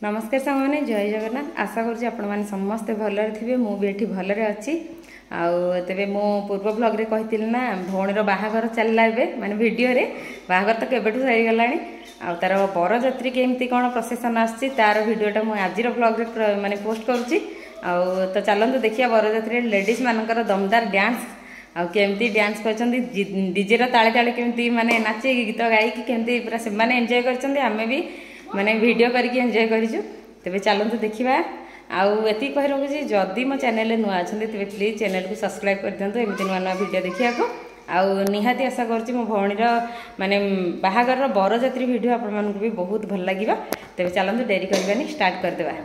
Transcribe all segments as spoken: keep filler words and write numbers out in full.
नमस्कार सामने जय जगन्नाथ आशा करुँच आपण मैंने समस्ते भलरे थे मुझे भलरे अच्छी आबे मो पूर्व ब्लॉग रे कही ना भौणीर बाहाघर चलला माने वीडियो रे बाहाघर तो केबेठू सरीगला आ तार बरजात्री केमती कौन प्रोसेसन आसची तार वीडियोटा मुझे आज ब्लॉग रे माने पोस्ट करुँची आ तो चलते देखिए बरजात्री लेडीज मानकर दमदार डांस आ केमती डांस कर डीजे ताले ताले केमती माने नाचे गीत गाई केमती पूरा से माने एंजॉय करछन्ते आमे भी माने वीडियो करके एंजॉय करिछु तेबे चलते देखिबा आउ एति कहि रखुछि जदि मो चैनल नुआ अछन्ते तेबे प्लीज चैनल को सब्सक्राइब कर दियंतु एमती नुआ नुआ वीडियो देखिया को आउ निहाती आशा करछि मो भौणीर माने बाहागर बरजात्री वीडियो आपण मानकु भी बहुत भल लागिबा तेबे चलते देरी करबानी स्टार्ट कर देबा।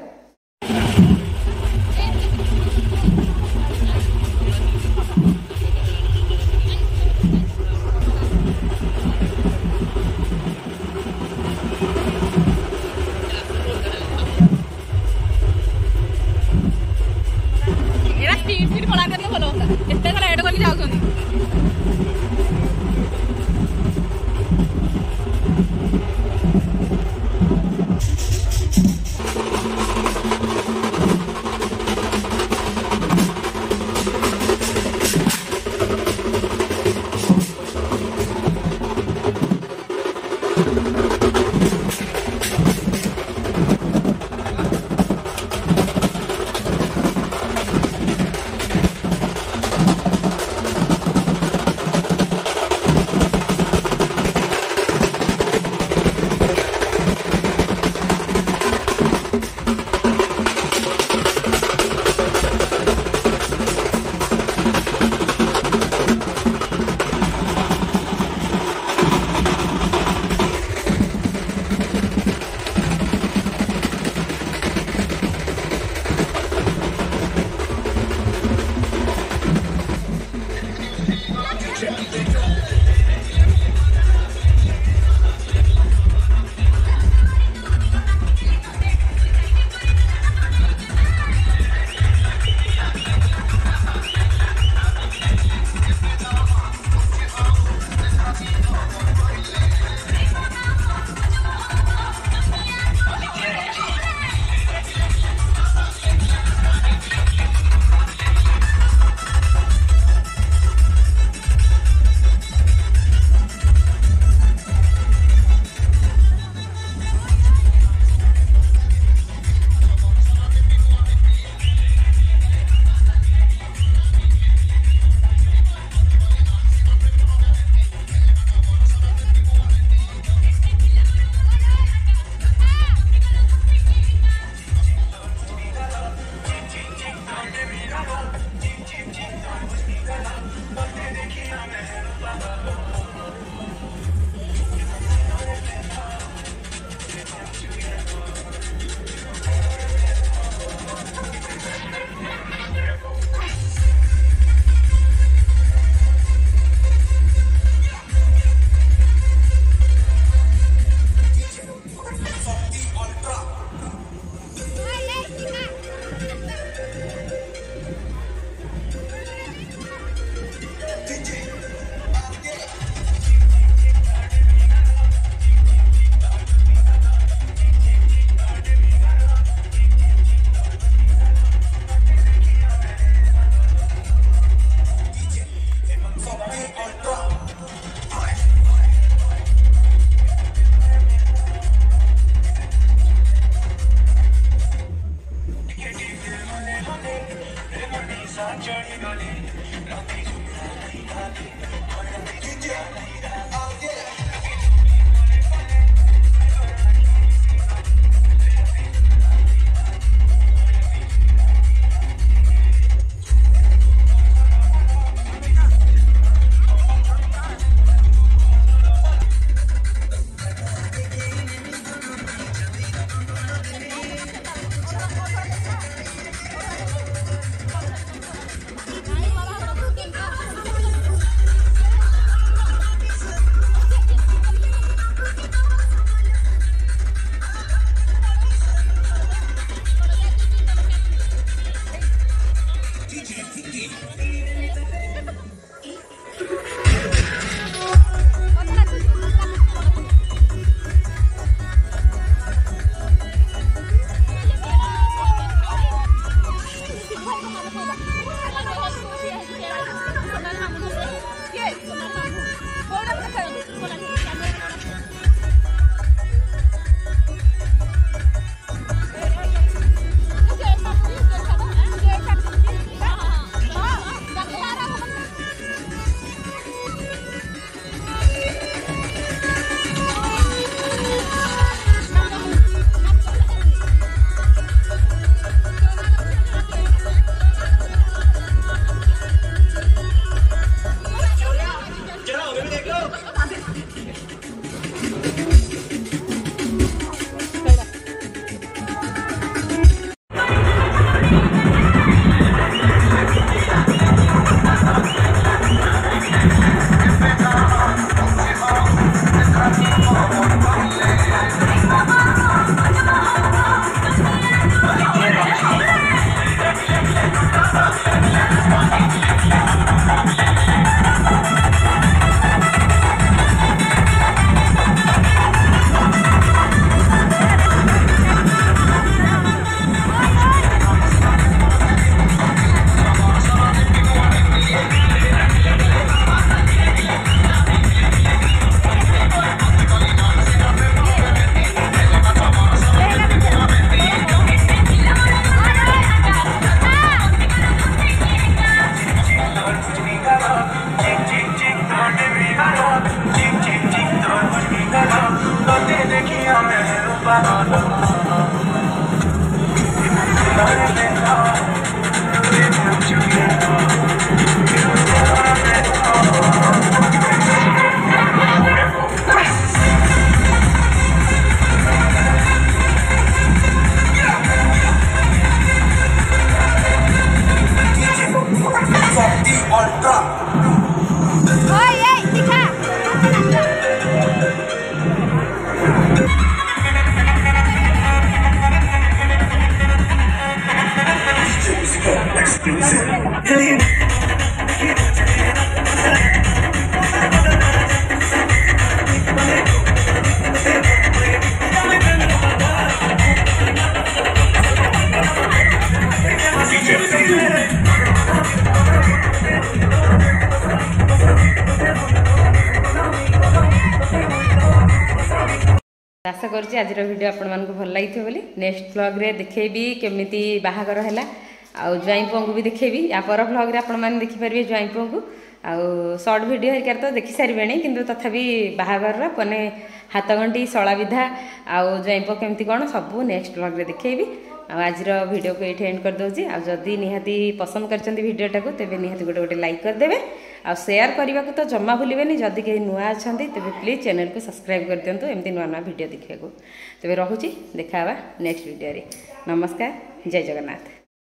आशा करुँच आज वीडियो आपण मानक भल लगी बोली नेक्स्ट व्लॉग रे देखेबी केमिति बाहागर है आउ ज्वाई पुओं को भी देखेबी या पर व्लॉग रे आपण माने देखि परबे ज्वाई पुओं को आउ शॉर्ट वीडियो हरिकार तो देखि सारे किंतु तथापि बाहागर माने हाथ गंटी सला विधा आउ ज्वाई पुओ केमिति कोन सब नेक्स्ट व्लॉग रे देखेबी आज वीडियो को ये एंड कर दौची आदि निहाती पसंद कर वीडियोटा को तेज निहाती गोटे गोटे लाइक करदे आ शेयर करने को तो जमा भूलें जदि कहीं नुआ अच्छा तेज प्लीज चैनल को सब्सक्राइब कर दिंतु एमती नुआ नुआ वीडियो देखा तेज रोचे देखा नेक्स्ट वीडियो रे नमस्कार जय जगन्नाथ।